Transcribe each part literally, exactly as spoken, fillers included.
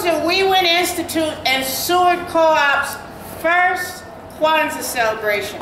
to We Win Institute and Seward Co-op's first Kwanzaa celebration.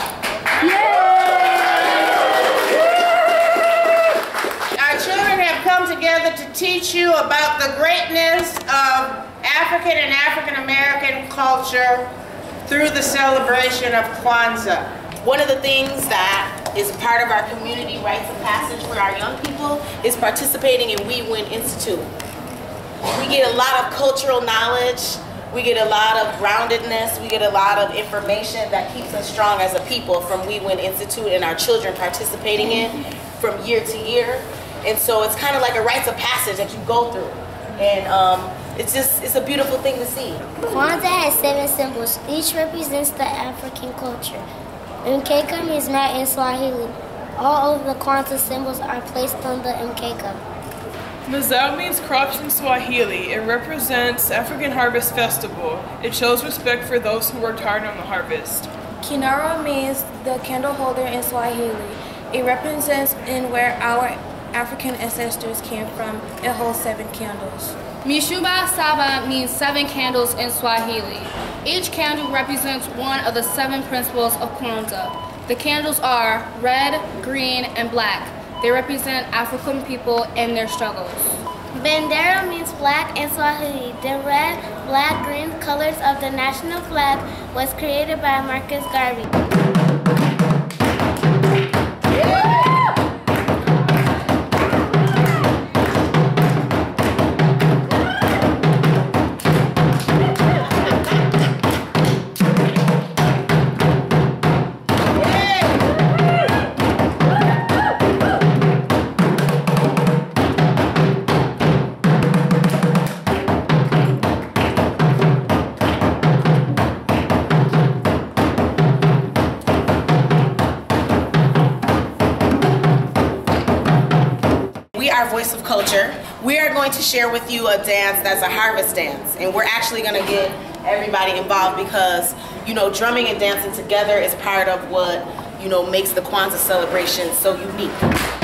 Our children have come together to teach you about the greatness of African and African American culture through the celebration of Kwanzaa. One of the things that is part of our community rites of passage for our young people is participating in We Win Institute. We get a lot of cultural knowledge, we get a lot of groundedness, we get a lot of information that keeps us strong as a people from We Win Institute and our children participating in from year to year. And so it's kind of like a rites of passage that you go through. And um, it's just, it's a beautiful thing to see. Kwanzaa has seven symbols. Each represents the African culture. Mkeka means mat in Swahili. All of the Kwanzaa symbols are placed on the mkeka. Mazao means crops in Swahili. It represents African Harvest Festival. It shows respect for those who worked hard on the harvest. Kinara means the candle holder in Swahili. It represents in where our African ancestors came from. It holds seven candles. Mishuba Saba means seven candles in Swahili. Each candle represents one of the seven principles of Kwanzaa. The candles are red, green, and black. They represent African people and their struggles. Bendera means flag in Swahili. The red, black, green colors of the national flag was created by Marcus Garvey. Our Voice of Culture, we are going to share with you a dance that's a harvest dance, and we're actually going to get everybody involved because, you know, drumming and dancing together is part of what, you know, makes the Kwanzaa celebration so unique.